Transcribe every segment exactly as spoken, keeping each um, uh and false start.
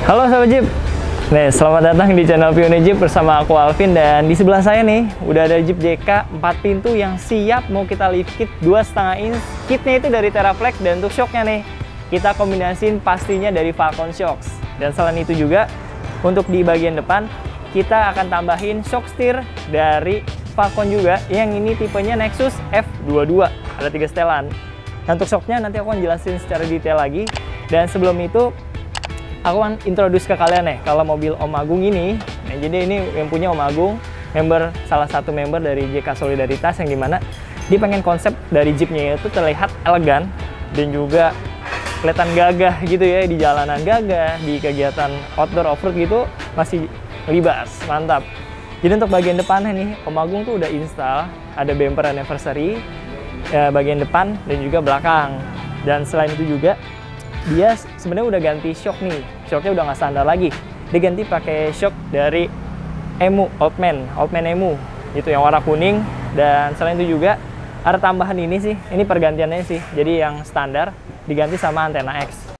Halo sahabat Jeep. Nih, selamat datang di channel Pionir Jeep bersama aku Alvin, dan di sebelah saya nih udah ada Jeep J K empat pintu yang siap mau kita lift kit dua koma lima inch. Kitnya itu dari Teraflex, dan untuk shocknya nih kita kombinasiin pastinya dari Falcon Shocks. Dan selain itu juga untuk di bagian depan kita akan tambahin shock steer dari Falcon juga, yang ini tipenya Nexus F dua puluh dua, ada tiga setelan. Nah, untuk shocknya nanti aku akan jelasin secara detail lagi. Dan sebelum itu aku akan introduce ke kalian nih kalau mobil Om Agung ini. Nah, jadi ini yang punya Om Agung, member salah satu member dari J K Solidaritas, yang dimana dia pengen konsep dari Jeepnya itu terlihat elegan dan juga kelihatan gagah gitu ya, di jalanan gagah, di kegiatan outdoor off-road gitu masih libas, mantap. Jadi untuk bagian depannya nih Om Agung tuh udah install ada bumper anniversary eh, bagian depan dan juga belakang. Dan selain itu juga dia sebenarnya udah ganti shock nih, shocknya udah nggak standar lagi, dia ganti pakai shock dari Emu Oldman, Oldman Emu itu yang warna kuning. Dan selain itu juga ada tambahan ini sih, ini pergantiannya sih, jadi yang standar diganti sama antena X.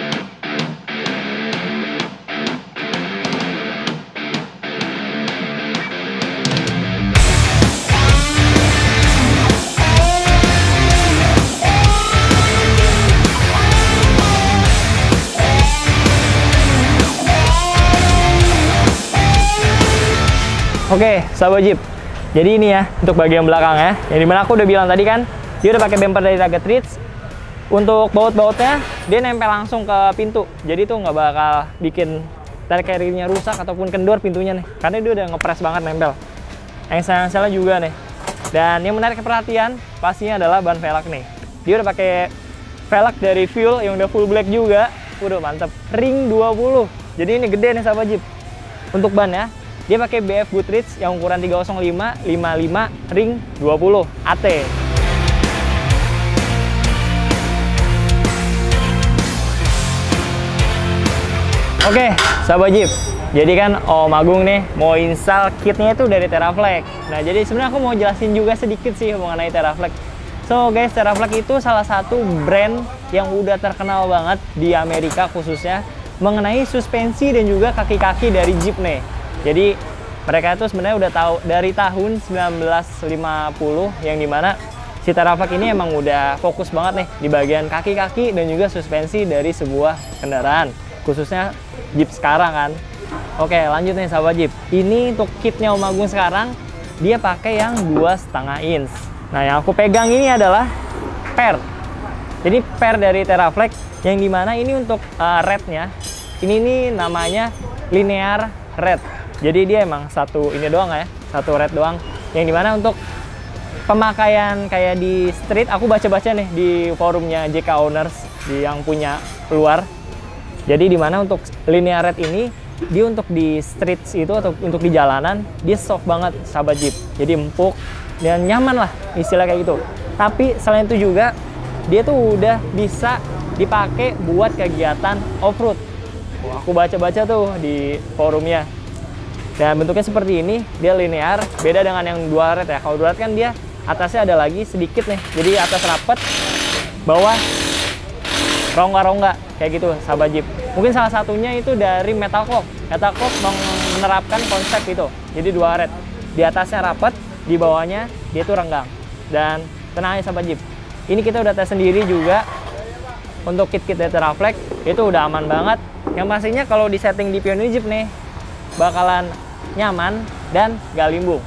Oke, sahabat Jeep. Jadi ini ya untuk bagian belakang ya. Yang dimana aku udah bilang tadi kan, dia udah pakai bumper dari Rugged Ridge. Untuk baut-bautnya dia nempel langsung ke pintu. Jadi tuh nggak bakal bikin tarik carrier-nya rusak ataupun kendor pintunya nih. Karena dia udah ngepres banget nempel. Yang sayang-sayang juga nih. Dan yang menarik perhatian pastinya adalah ban velg nih. Dia udah pakai velg dari Fuel yang udah full black juga. Udah mantep. Ring dua puluh. Jadi ini gede nih sahabat Jeep. Untuk ban ya, dia pakai B F Goodrich yang ukuran tiga nol lima lima lima ring dua puluh A T. Oke, sahabat Jeep. Jadi kan Om Agung nih mau install kitnya itu dari Teraflex. Nah, jadi sebenarnya aku mau jelasin juga sedikit sih mengenai Teraflex. So guys, Teraflex itu salah satu brand yang udah terkenal banget di Amerika khususnya mengenai suspensi dan juga kaki-kaki dari Jeep nih. Jadi mereka itu sebenarnya udah tahu dari tahun seribu sembilan ratus lima puluh, yang dimana si Teraflex ini emang udah fokus banget nih di bagian kaki-kaki dan juga suspensi dari sebuah kendaraan, khususnya Jeep sekarang kan. Oke, lanjut nih sahabat Jeep. Ini untuk kitnya Om Agung sekarang dia pakai yang dua koma lima inch. Nah, yang aku pegang ini adalah per. Jadi per dari Teraflex, yang dimana ini untuk uh, rednya ini nih namanya linear red. Jadi dia emang satu ini doang ya, satu red doang. Yang dimana untuk pemakaian kayak di street, aku baca-baca nih di forumnya J K Owners di yang punya luar. Jadi dimana untuk linear red ini, dia untuk di street itu atau untuk di jalanan, dia soft banget sahabat Jeep. Jadi empuk dan nyaman lah istilah kayak gitu. Tapi selain itu juga, dia tuh udah bisa dipakai buat kegiatan off-road. Aku baca-baca tuh di forumnya. Dan bentuknya seperti ini, dia linear, beda dengan yang dual red ya. Kalau dual red kan dia atasnya ada lagi sedikit nih, jadi atas rapet, bawah rongga-rongga, kayak gitu sahabat Jeep. Mungkin salah satunya itu dari Metal Clock. Metal Clock menerapkan konsep itu, jadi dual red. Di atasnya rapet, di bawahnya dia tuh renggang. Dan tenang aja sahabat Jeep, ini kita udah tes sendiri juga untuk kit-kit dari Teraflex, itu udah aman banget. Yang pastinya kalau di setting di Pionir Jeep nih, bakalan nyaman dan gak limbung.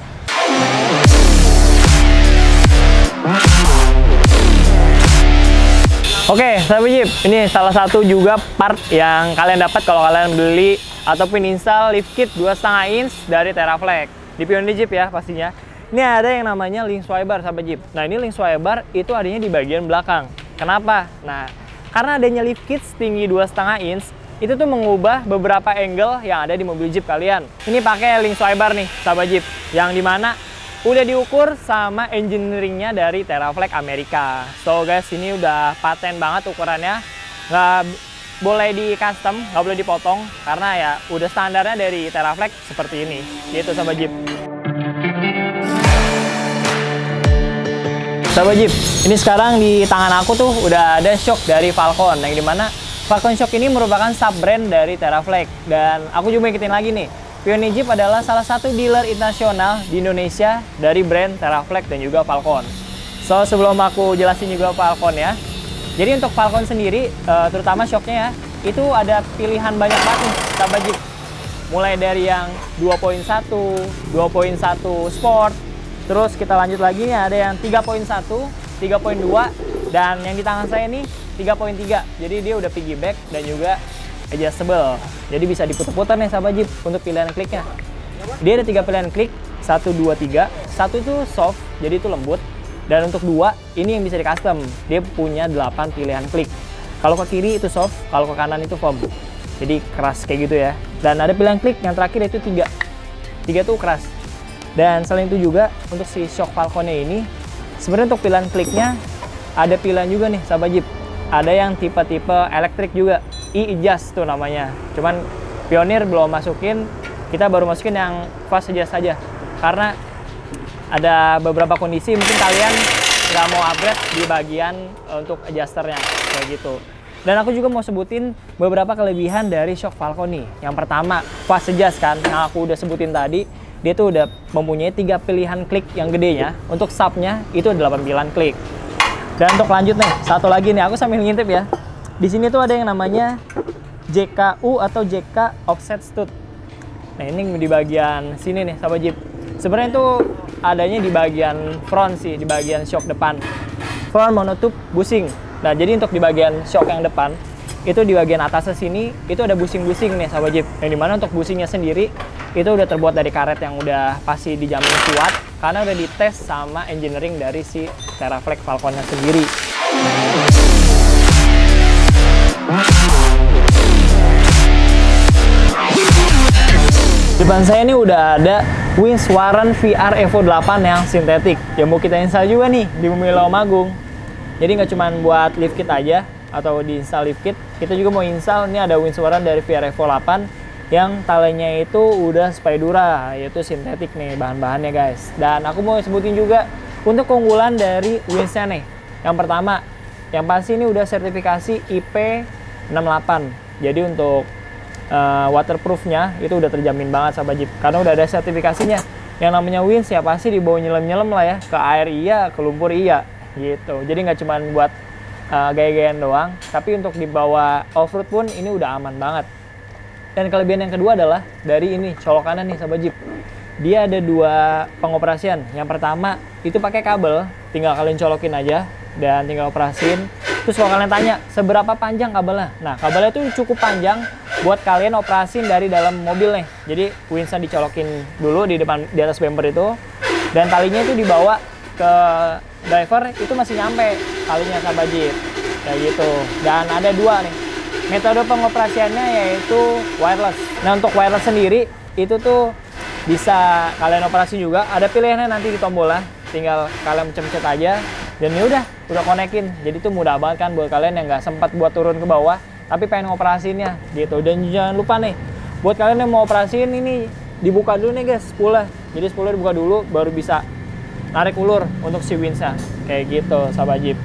Oke, sahabat Jeep, ini salah satu juga part yang kalian dapat kalau kalian beli ataupun install lift kit dua koma lima inch dari Teraflex di Pionir Jeep ya pastinya. Ini ada yang namanya link swiper sahabat Jeep. Nah, ini link swiper itu adanya di bagian belakang. Kenapa? Nah, karena adanya lift kit setinggi dua koma lima inch, itu tuh mengubah beberapa angle yang ada di mobil Jeep kalian. Ini pakai link swiper nih, sahabat Jeep, yang dimana udah diukur sama engineeringnya dari Teraflex Amerika. So guys, ini udah paten banget ukurannya, nggak boleh di custom, nggak boleh dipotong, karena ya udah standarnya dari Teraflex seperti ini. Gitu sahabat Jeep. Sahabat Jeep, ini sekarang di tangan aku tuh udah ada shock dari Falcon, yang dimana Falcon Shock ini merupakan sub-brand dari Teraflex. Dan aku juga ikutin lagi nih, Pioneer Jeep adalah salah satu dealer internasional di Indonesia dari brand Teraflex dan juga Falcon. So, sebelum aku jelasin juga Falcon ya. Jadi untuk Falcon sendiri, terutama shocknya ya, itu ada pilihan banyak banget nih, sahabat Jeep. Mulai dari yang dua koma satu, dua koma satu Sport, terus kita lanjut lagi nih ada yang tiga koma satu, tiga koma dua, dan yang di tangan saya ini tiga koma tiga. Jadi dia udah piggyback dan juga adjustable. Jadi bisa diputar-putar nih sahabat Jeep untuk pilihan kliknya. Dia ada tiga pilihan klik, satu, dua, tiga. Satu itu soft, jadi itu lembut. Dan untuk dua, ini yang bisa di custom. Dia punya delapan pilihan klik. Kalau ke kiri itu soft, kalau ke kanan itu foam. Jadi keras kayak gitu ya. Dan ada pilihan klik yang terakhir itu tiga. Tiga tuh keras. Dan selain itu juga untuk si shock Falconnya ini, sebenarnya untuk pilihan kliknya ada pilihan juga nih sahabat Jeep. Ada yang tipe-tipe elektrik juga, e-adjust tuh namanya. Cuman Pioneer belum masukin, kita baru masukin yang fast adjust saja. Karena ada beberapa kondisi mungkin kalian nggak mau upgrade di bagian untuk adjusternya kayak gitu. Dan aku juga mau sebutin beberapa kelebihan dari shock Falcon nih. Yang pertama, fast adjust kan, yang aku udah sebutin tadi, dia tuh udah mempunyai tiga pilihan klik yang gedenya. Untuk subnya itu delapan pilihan klik. Dan untuk lanjut nih, satu lagi nih, aku sambil ngintip ya. Di sini tuh ada yang namanya J K U atau J K Offset Stud. Nah ini di bagian sini nih, sahabat Jeep. Sebenarnya itu adanya di bagian front sih, di bagian shock depan. Front monotube bushing. Nah jadi untuk di bagian shock yang depan, itu di bagian atasnya sini, itu ada bushing-bushing nih sahabat Jeep. Yang dimana untuk bushingnya sendiri, itu udah terbuat dari karet yang udah pasti dijamin kuat. Karena udah dites sama engineering dari si Teraflex Falconnya sendiri. Depan saya ini udah ada Windswaran V R Evo delapan yang sintetik. Yang mau kita install juga nih di mobil Agung. Jadi nggak cuma buat lift kit aja atau di install lift kit, kita juga mau install. Ini ada Windswaran dari V R Evo delapan yang talenya itu udah Spydura, yaitu sintetik nih bahan-bahannya guys. Dan aku mau sebutin juga untuk keunggulan dari windsnya nih. Yang pertama, yang pasti ini udah sertifikasi I P enam delapan. Jadi untuk uh, waterproofnya itu udah terjamin banget sahabat Jeep. Karena udah ada sertifikasinya. Yang namanya winds ya pasti dibawa nyelam-nyelam lah ya. Ke air iya, ke lumpur iya gitu. Jadi nggak cuma buat uh, gaya-gayaan doang, tapi untuk dibawa off-road pun ini udah aman banget. Dan kelebihan yang kedua adalah dari ini colokannya nih sahabat Jeep. Dia ada dua pengoperasian. Yang pertama itu pakai kabel, tinggal kalian colokin aja dan tinggal operasin. Terus kalau kalian tanya seberapa panjang kabelnya, nah kabelnya itu cukup panjang buat kalian operasin dari dalam mobil nih. Jadi windsnya dicolokin dulu di depan, di atas bumper itu, dan talinya itu dibawa ke driver, itu masih nyampe talinya sahabat Jeep kayak gitu. Dan ada dua nih metode pengoperasiannya, yaitu wireless. Nah untuk wireless sendiri itu tuh bisa kalian operasi juga, ada pilihannya nanti di tombol lah, tinggal kalian pencet-pencet aja dan ya udah udah konekin. Jadi itu mudah banget kan buat kalian yang nggak sempat buat turun ke bawah tapi pengen ngoperasinnya gitu. Dan jangan lupa nih buat kalian yang mau operasiin ini, dibuka dulu nih guys spoolnya. Jadi spoolnya dibuka dulu baru bisa narik ulur untuk si windsnya kayak gitu sahabat Jeep.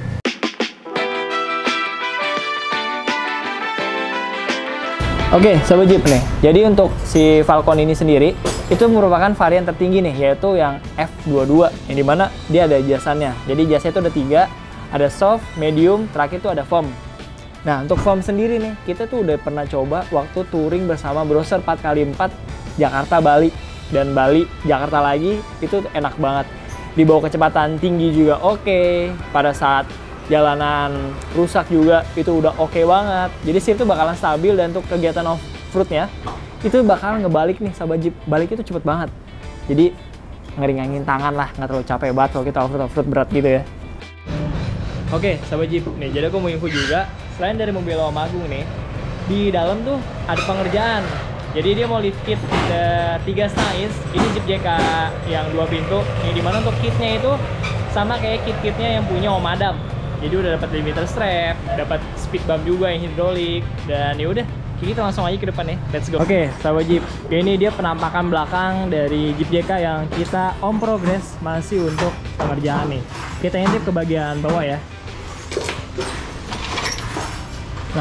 Oke sahabat Jeep nih, jadi untuk si Falcon ini sendiri itu merupakan varian tertinggi nih, yaitu yang F dua puluh dua, yang dimana dia ada jasannya. Jadi jasanya itu ada tiga, ada soft, medium, terakhir itu ada foam. Nah untuk foam sendiri nih, kita tuh udah pernah coba waktu touring bersama Browser empat kali empat Jakarta Bali, dan Bali Jakarta lagi, itu enak banget. Dibawa kecepatan tinggi juga oke, pada saat jalanan rusak juga itu udah oke banget. Jadi seat itu bakalan stabil, dan untuk kegiatan off-roadnya itu bakalan ngebalik nih sahabat Jeep. Balik itu cepet banget, jadi ngering-ngringin tangan lah, nggak terlalu capek banget kalau kita off-road off-road berat gitu ya. Oke sahabat Jeep nih, jadi aku mau info juga, selain dari mobil Om Agung nih, di dalam tuh ada pengerjaan. Jadi dia mau lift kit tiga setengah inch, ini Jeep J K yang dua pintu, yang dimana untuk kitnya itu sama kayak kit-kitnya yang punya Om Adam. Jadi udah dapat limiter strap, dapat speed bump juga yang hidrolik, dan ya udah kita langsung aja ke depan ya. Let's go. Oke, sahabat Jeep, ini dia penampakan belakang dari Jeep J K yang kita on progress masih untuk pengerjaan nih. Kita intip ke bagian bawah ya. Nah,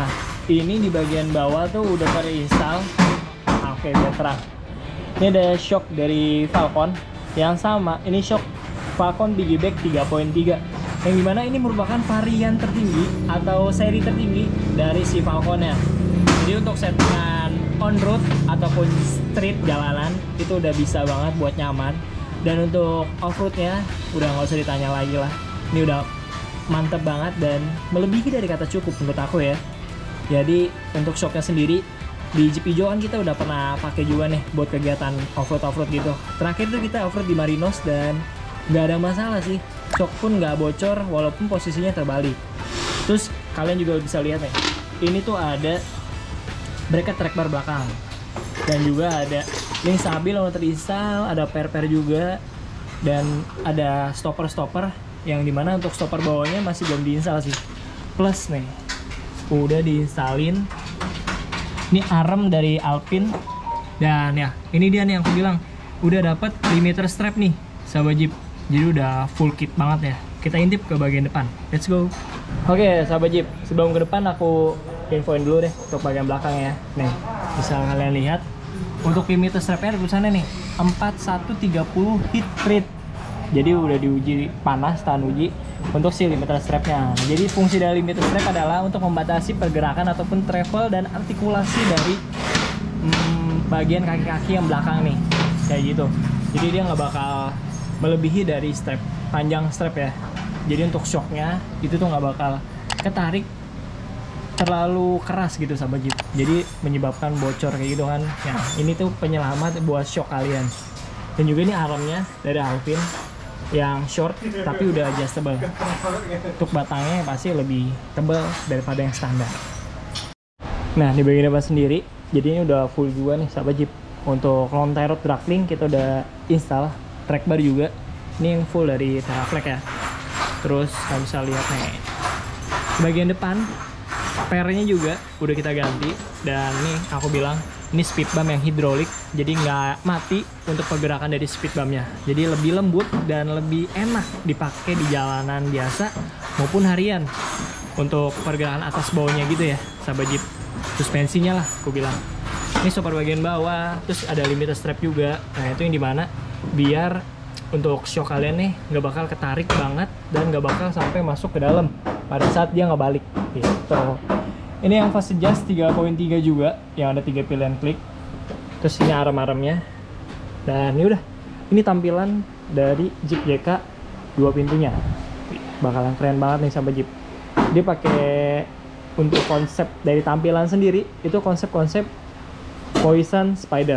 ini di bagian bawah tuh udah terinstall. Oke, biar terang. Ini ada shock dari Falcon yang sama. Ini shock Falcon piggyback tiga koma tiga. Yang dimana ini merupakan varian tertinggi atau seri tertinggi dari si Falconnya. Jadi untuk settingan on road ataupun street jalanan itu udah bisa banget buat nyaman. Dan untuk off roadnya udah nggak usah ditanya lagi lah. Ini udah mantep banget dan melebihi dari kata cukup menurut aku ya. Jadi untuk shocknya sendiri di Jeep Ijo kan kita udah pernah pakai juga nih buat kegiatan off road off road gitu. Terakhir tuh kita off road di Marinos dan nggak ada masalah sih. Shock pun nggak bocor walaupun posisinya terbalik. Terus kalian juga bisa lihat nih, ini tuh ada bracket track bar belakang dan juga ada link stabil yang terinstall, ada per-per juga dan ada stopper-stopper yang dimana untuk stopper bawahnya masih belum diinstal sih. Plus nih udah diinstalin ini arm dari Alpine dan ya ini dia nih yang aku bilang udah dapat limiter strap nih sahabat Jeep. Jadi udah full kit banget ya. Kita intip ke bagian depan. Let's go. Oke, sahabat Jeep, sebelum ke depan aku infoin dulu deh untuk bagian belakang ya. Nih, bisa kalian lihat untuk limiter strapnya ada tulisannya nih empat satu tiga nol heat treat. Jadi udah diuji panas, tahan uji untuk si limiter strapnya. Jadi fungsi dari limiter strap adalah untuk membatasi pergerakan ataupun travel dan artikulasi dari hmm, bagian kaki-kaki yang belakang nih, kayak gitu. Jadi dia nggak bakal melebihi dari strap, panjang strap ya. Jadi untuk shocknya itu tuh nggak bakal ketarik terlalu keras gitu sahabat Jeep. Jadi menyebabkan bocor kayak gitu kan. Nah ini tuh penyelamat buat shock kalian. Dan juga ini armnya dari Alpine yang short tapi udah adjustable. Untuk batangnya pasti lebih tebal daripada yang standar. Nah di bagian depan sendiri, jadi ini udah full juga nih sahabat Jeep. Untuk lontai road Dragling kita udah install track bar juga. Ini yang full dari Teraflex ya. Terus kalian bisa lihat nih bagian depan pernya juga udah kita ganti. Dan nih aku bilang ini speed bump yang hidrolik, jadi nggak mati untuk pergerakan dari speed bumpnya. Jadi lebih lembut dan lebih enak dipakai di jalanan biasa maupun harian untuk pergerakan atas bawahnya gitu ya sahabat Jeep. Suspensinya lah aku bilang. Ini stopper bagian bawah, terus ada limiter strap juga. Nah itu yang dimana biar untuk shock kalian nih nggak bakal ketarik banget dan nggak bakal sampai masuk ke dalam pada saat dia nggak balik gitu. Ini yang fast adjust tiga koma tiga juga, yang ada tiga pilihan klik. Terus ini arm-armnya. Dan ini udah, ini tampilan dari Jeep J K dua pintunya. Bakalan keren banget nih sahabat Jeep. Dia pakai untuk konsep dari tampilan sendiri itu konsep-konsep Poison Spider.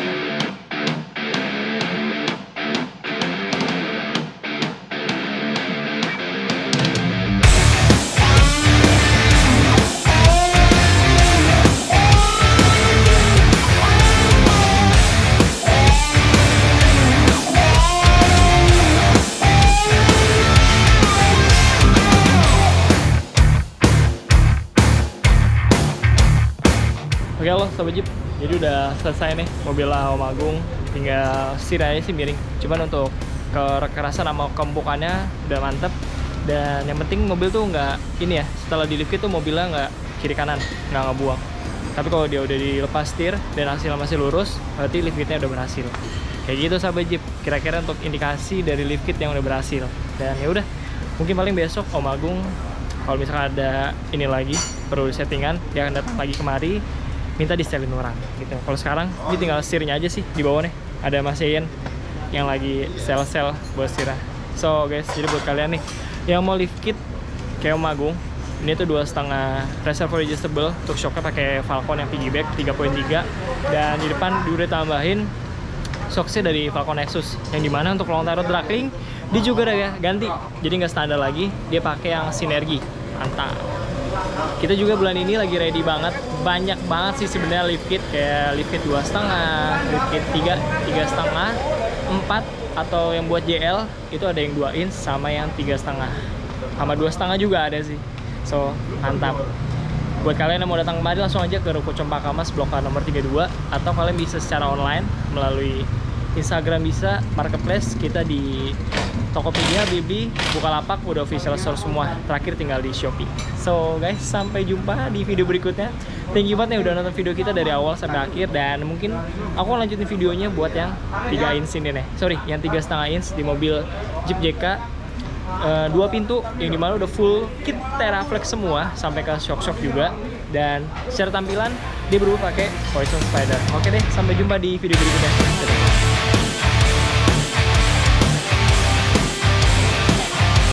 Oke loh sahabat Jeep, jadi udah selesai nih mobil Om Agung, tinggal setir aja sih miring. Cuman untuk kekerasan sama kempukannya udah mantep. Dan yang penting mobil tuh nggak ini ya, setelah di lift itu mobilnya nggak kiri kanan, nggak ngebuang. Tapi kalau dia udah dilepas setir dan hasilnya masih lurus, berarti lift kitnya udah berhasil. Kayak gitu sahabat Jeep, kira-kira untuk indikasi dari lift kit yang udah berhasil. Dan ya udah, mungkin paling besok Om Agung kalau misalkan ada ini lagi perlu settingan, dia akan datang lagi kemari minta di setelin orang gitu. Kalau sekarang ini tinggal setirnya aja sih di bawah nih. Ada Mas Ian yang lagi sel-sel buat setirnya. So guys, jadi buat kalian nih yang mau lift kit kayak Om Agung, ini tuh dua setengah reservoir adjustable. Untuk shocknya pakai Falcon yang piggyback tiga koma tiga. Dan di depan dia udah tambahin shocknya dari Falcon Nexus. Yang dimana untuk long road Dragling dia juga udah ya ganti. Jadi nggak standar lagi, dia pakai yang sinergi. Mantap. Kita juga bulan ini lagi ready banget, banyak banget sih sebenarnya lift kit, kayak lift kit dua setengah, lift kit tiga, tiga setengah, empat, atau yang buat J L itu ada yang dua inch sama yang tiga setengah, sama dua setengah juga ada sih. So mantap. Buat kalian yang mau datang kemari langsung aja ke Ruko Cempaka Mas Blok A nomor tiga puluh dua, atau kalian bisa secara online melalui Instagram bisa, Marketplace kita di Tokopedia, Blibli, Bukalapak udah official store semua. Terakhir tinggal di Shopee. So guys, sampai jumpa di video berikutnya. Thank you banget nih udah nonton video kita dari awal sampai akhir, dan mungkin aku lanjutin videonya buat yang tiga inch ini nih. Sorry, yang tiga setengah inch di mobil Jeep J K. Uh, dua pintu yang dimana udah full kit Teraflex semua sampai ke shock-shock juga, dan secara tampilan dia berubah pakai Horizon Spider. Oke deh, sampai jumpa di video berikutnya.